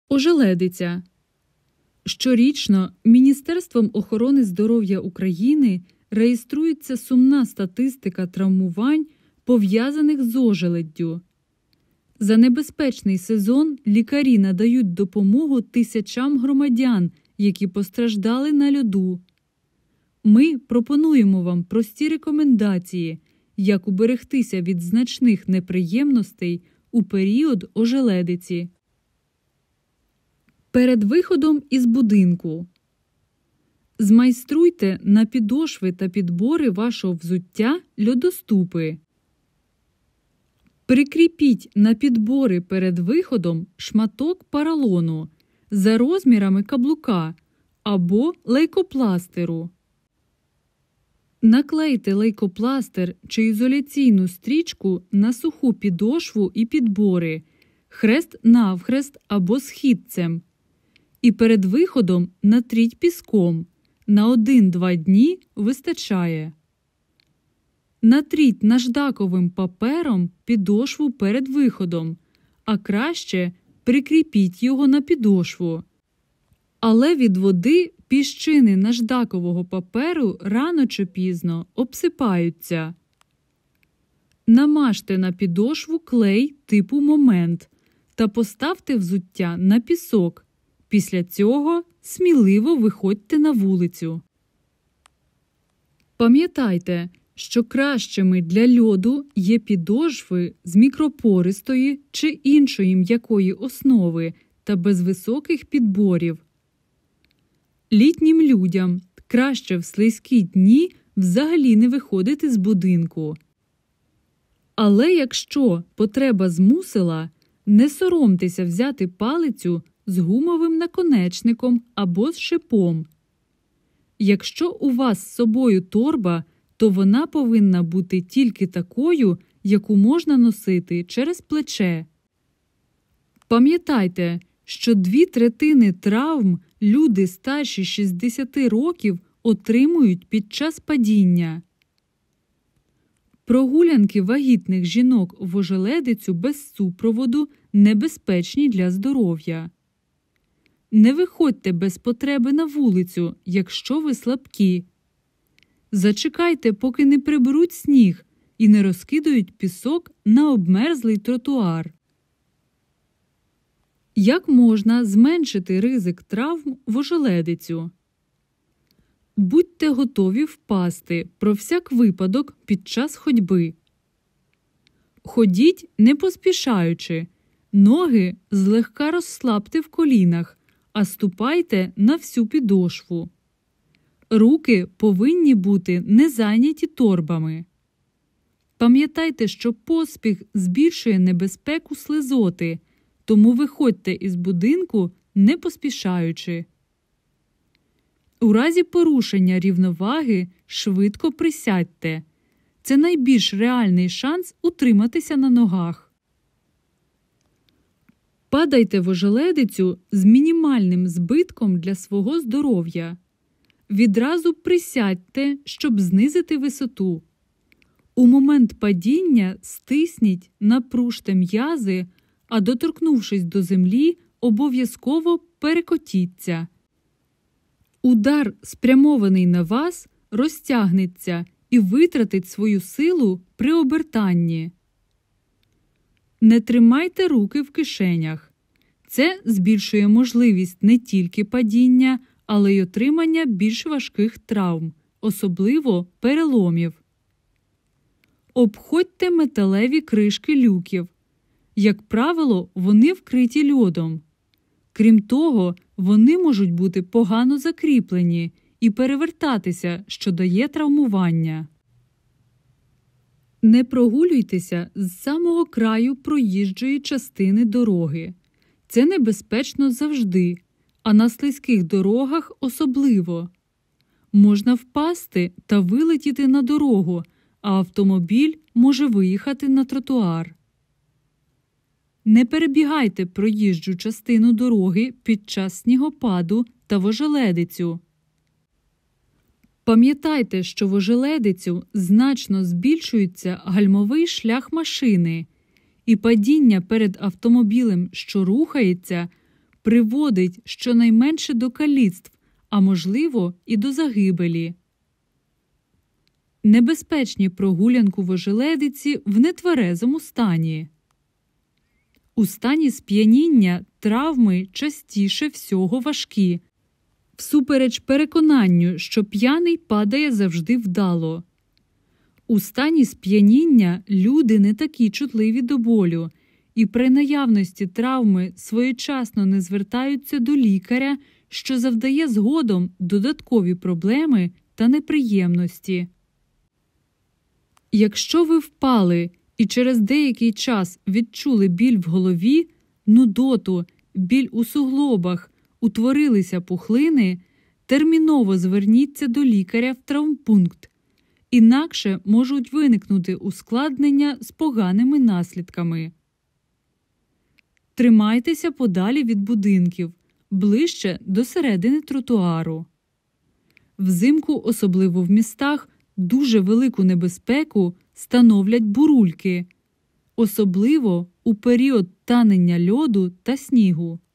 Ожеледиця. Щорічно Міністерством охорони здоров'я України реєструється сумна статистика травмувань, пов'язаних з ожеледдю. За небезпечний сезон лікарі надають допомогу тисячам громадян, які постраждали на льоду. Ми пропонуємо вам прості рекомендації, як уберегтися від значних неприємностей у період ожеледиці. Перед виходом із будинку. Змайструйте на підошви та підбори вашого взуття льодоступи. Прикріпіть на підбори перед виходом шматок поролону за розмірами каблука або лейкопластеру. Наклейте лейкопластир чи ізоляційну стрічку на суху підошву і підбори, хрест-навхрест або східцем. І перед виходом натріть піском. На 1-2 дні вистачає. Натріть наждаковим папером підошву перед виходом, а краще прикріпіть його на підошву. Але від води піщини наждакового паперу рано чи пізно обсипаються. Намажте на підошву клей типу «Момент» та поставте взуття на пісок. Після цього сміливо виходьте на вулицю. Пам'ятайте, що кращими для льоду є підошви з мікропористої чи іншої м'якої основи та без високих підборів. Літнім людям краще в слизькі дні взагалі не виходити з будинку. Але якщо потреба змусила, не соромтеся взяти палицю з гумовим наконечником або з шипом. Якщо у вас з собою торба, то вона повинна бути тільки такою, яку можна носити через плече. Пам'ятайте, що 2/3 травм люди старші 60 років отримують під час падіння. Прогулянки вагітних жінок в ожеледицю без супроводу небезпечні для здоров'я. Не виходьте без потреби на вулицю, якщо ви слабкі. Зачекайте, поки не приберуть сніг і не розкидають пісок на обмерзлий тротуар. Як можна зменшити ризик травм в ожеледицю? Будьте готові впасти про всяк випадок під час ходьби. Ходіть не поспішаючи. Ноги злегка розслабте в колінах, а ступайте на всю підошву. Руки повинні бути не зайняті торбами. Пам'ятайте, що поспіх збільшує небезпеку слизоти, тому виходьте із будинку не поспішаючи. У разі порушення рівноваги швидко присядьте. Це найбільш реальний шанс утриматися на ногах. Падайте в ожеледицю з мінімальним збитком для свого здоров'я. Відразу присядьте, щоб знизити висоту. У момент падіння стисніть, напружте м'язи, а доторкнувшись до землі, обов'язково перекотіться. Удар, спрямований на вас, розтягнеться і витратить свою силу при обертанні. Не тримайте руки в кишенях. Це збільшує можливість не тільки падіння, але й отримання більш важких травм, особливо переломів. Обходьте металеві кришки люків. Як правило, вони вкриті льодом. Крім того, вони можуть бути погано закріплені і перевертатися, що дає травмування. Не прогулюйтеся з самого краю проїжджої частини дороги. Це небезпечно завжди, а на слизьких дорогах особливо. Можна впасти та вилетіти на дорогу, а автомобіль може виїхати на тротуар. Не перебігайте проїжджу частину дороги під час снігопаду та в ожеледицю. Пам'ятайте, що в ожеледицю значно збільшується гальмовий шлях машини, і падіння перед автомобілем, що рухається, приводить щонайменше до каліцтв, а можливо і до загибелі. Небезпечні прогулянку в ожеледиці в нетверезому стані. У стані сп'яніння травми частіше всього важкі, всупереч переконанню, що п'яний падає завжди вдало. У стані сп'яніння люди не такі чутливі до болю, і при наявності травми своєчасно не звертаються до лікаря, що завдає згодом додаткові проблеми та неприємності. Якщо ви впали і через деякий час відчули біль в голові, нудоту, біль у суглобах, утворилися пухлини, терміново зверніться до лікаря в травмпункт. Інакше можуть виникнути ускладнення з поганими наслідками. Тримайтеся подалі від будинків, ближче до середини тротуару. Взимку, особливо в містах, дуже велику небезпеку становлять бурульки, особливо у період танення льоду та снігу.